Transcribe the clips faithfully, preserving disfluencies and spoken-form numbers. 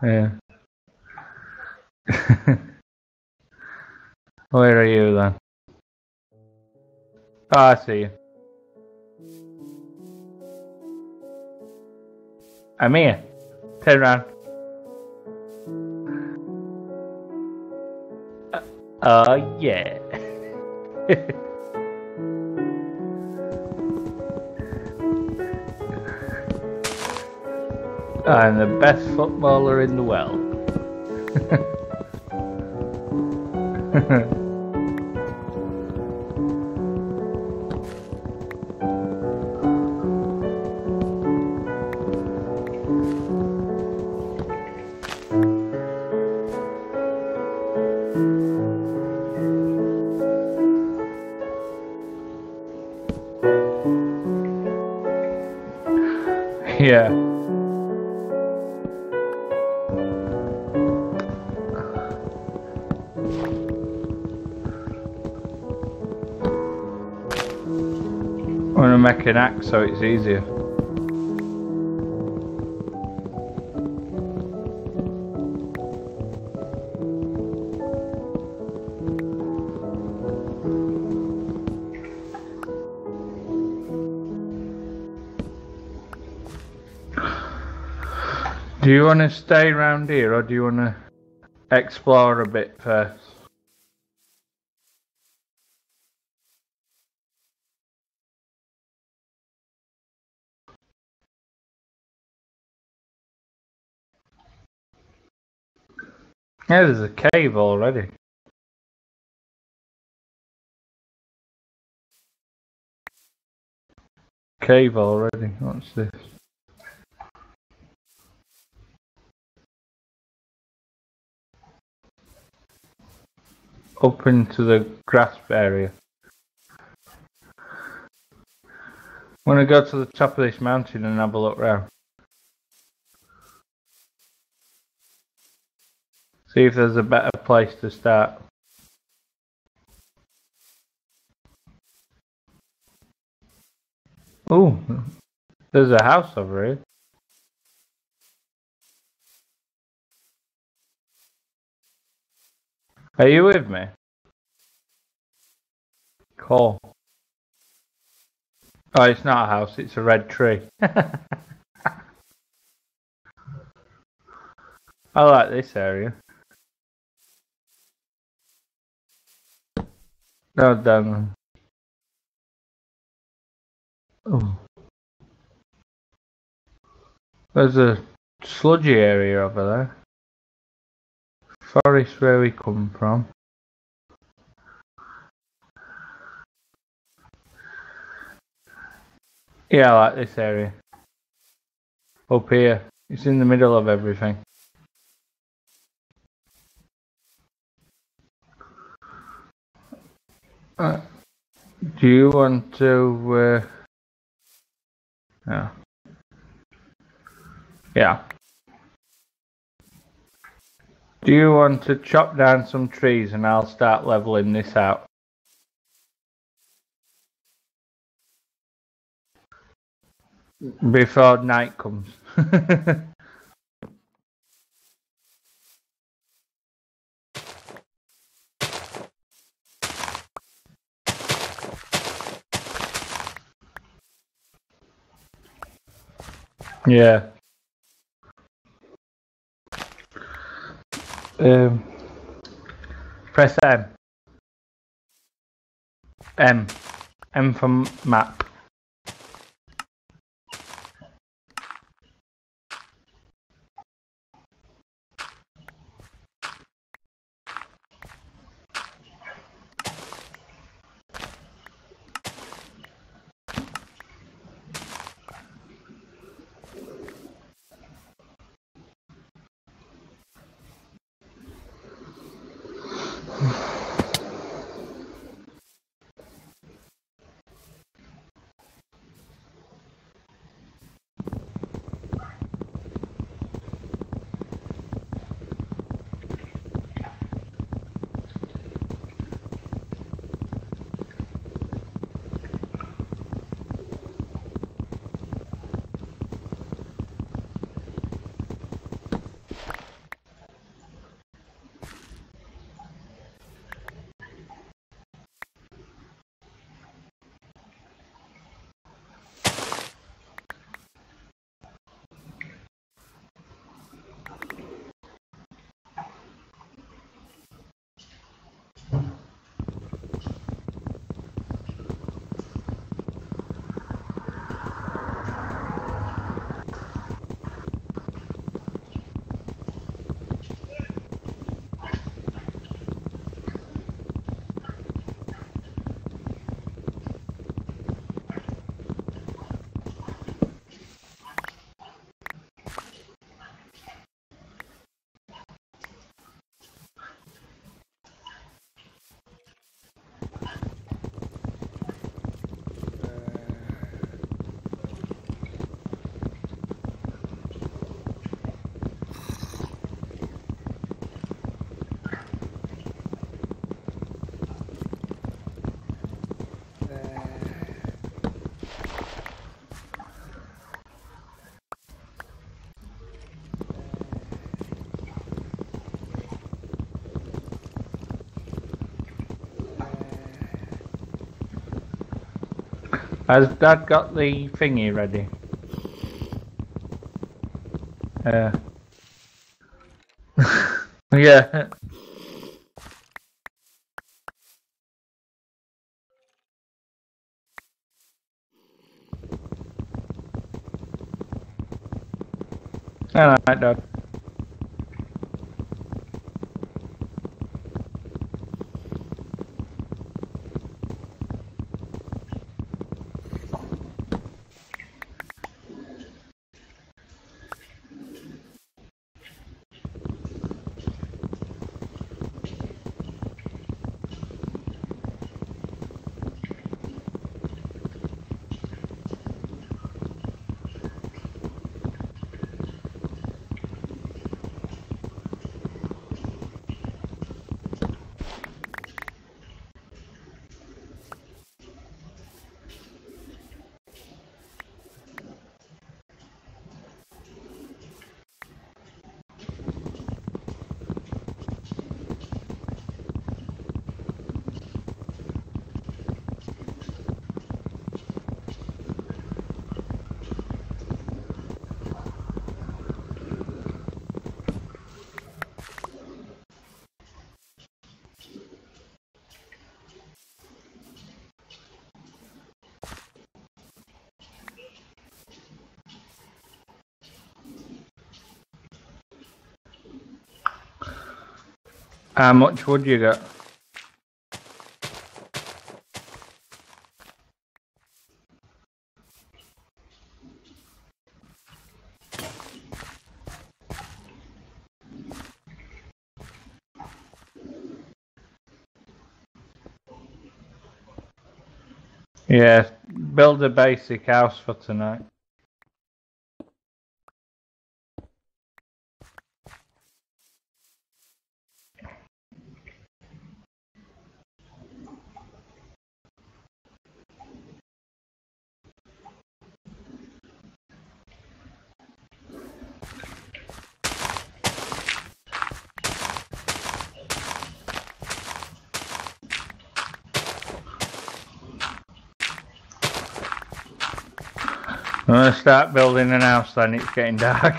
Yeah. Where are you then? Oh, I see you. I'm here. Turn around. Uh, oh, yeah. I'm the best footballer in the world. Yeah. I want to make an axe so it's easier. Do you want to stay around here or do you want to explore a bit first? Yeah, there's a cave already. Cave already. What's this? Up into the grasp area. Want to go to the top of this mountain and have a look round. See if there's a better place to start. Oh, there's a house over here. Are you with me? Cool. Oh, it's not a house, it's a red tree. I like this area. No, down. Oh. There's a sludgy area over there. Forest where we come from. Yeah, I like this area. Up here. It's in the middle of everything. Uh, do you want to... Uh... Yeah. Yeah. Do you want to chop down some trees and I'll start leveling this out? Before night comes. Yeah. Um, press M. M. M for map. Has Dad got the thingy ready? Uh. Yeah. Alright, Dad. How much would you get? Yeah, build a basic house for tonight. I'm gonna start building an house then, it's getting dark.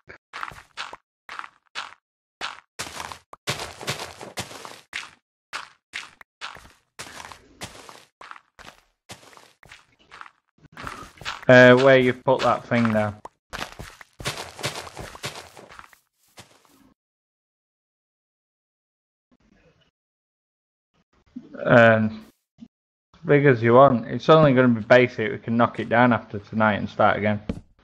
uh, where you put that thing down. Um, as big as you want. It's only going to be basic, we can knock it down after tonight and start again.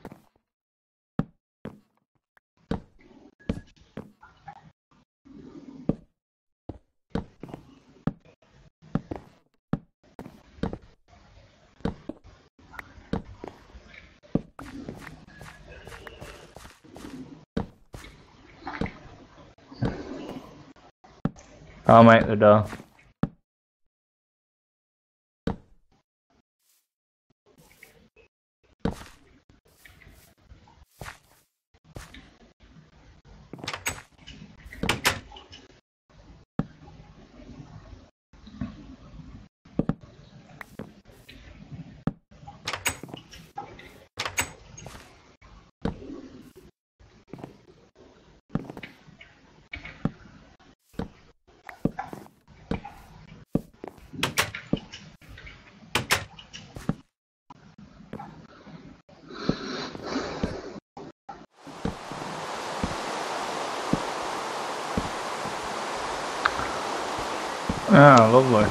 I'll make the door. Ah, lovely.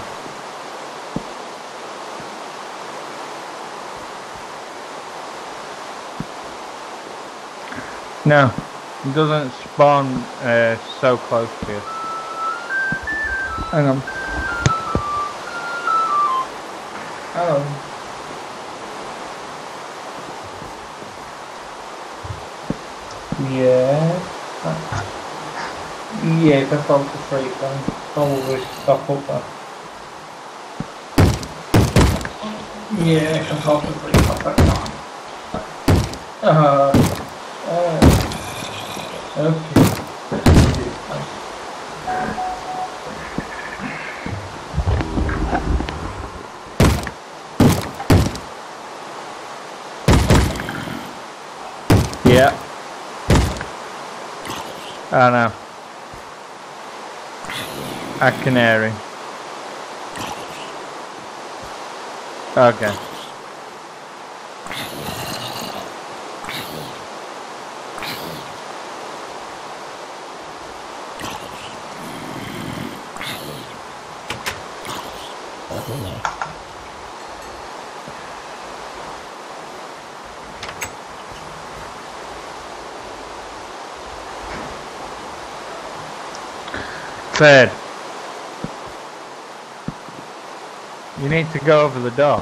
No, it doesn't spawn uh, so close to you. Hang on. Hello. Yeah. Yeah, if I fall to sleep then probably stop up there. Yeah, if I fall to sleep I'll put it on. Uh, uh, okay. I know. A canary. Okay. Third. You need to go over the door.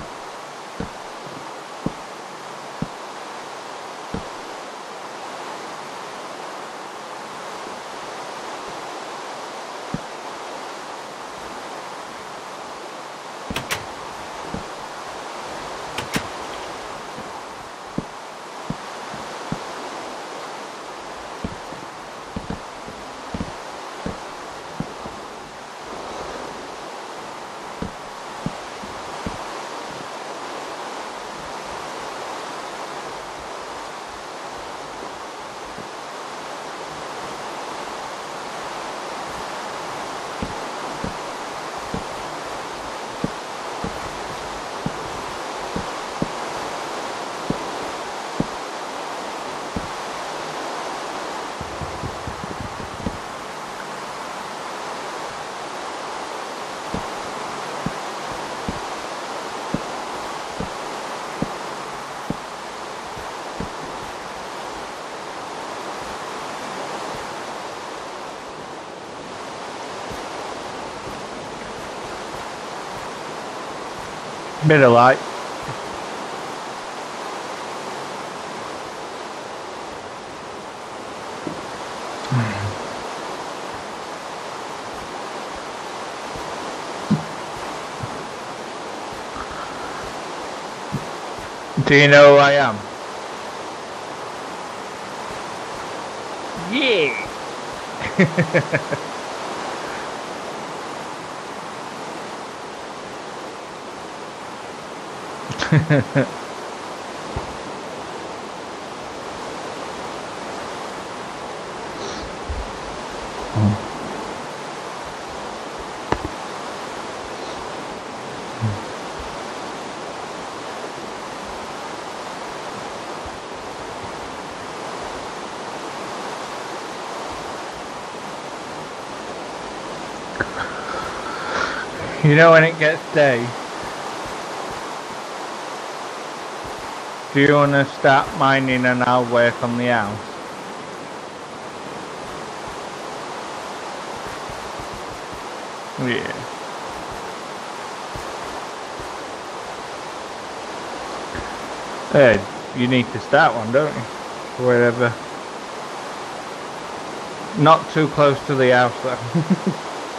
Bit of light. Do you know who I am? Yeah. You know when it gets day, do you want to start mining and I'll work on the house? Yeah. Hey, you need to start one, don't you? Wherever. Not too close to the house though.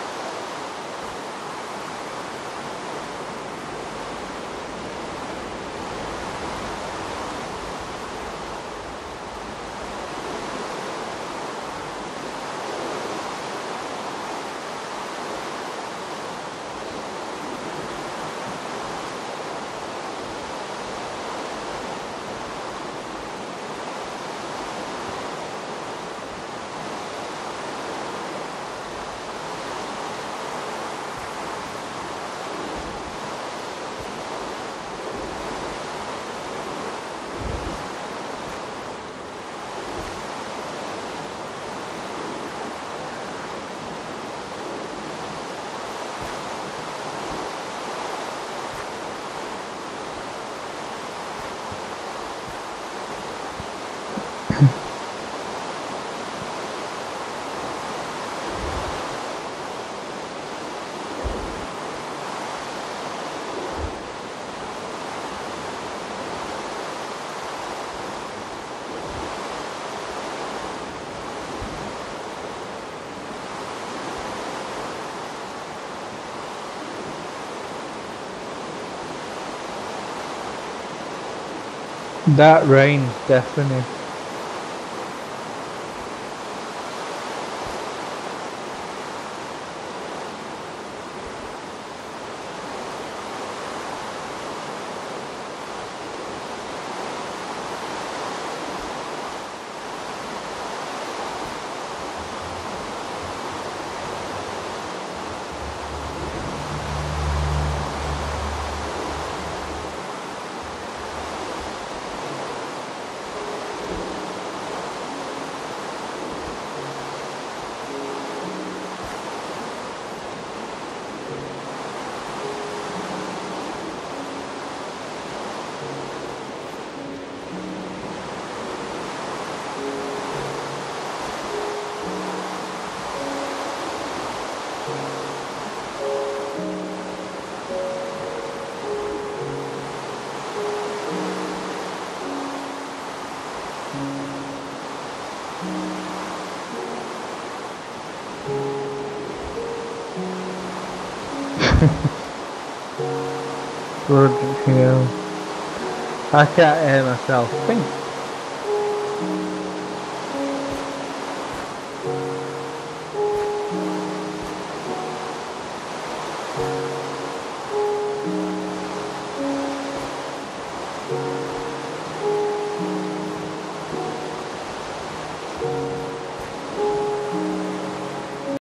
That rains definitely. Good, yeah. I can't hear myself think.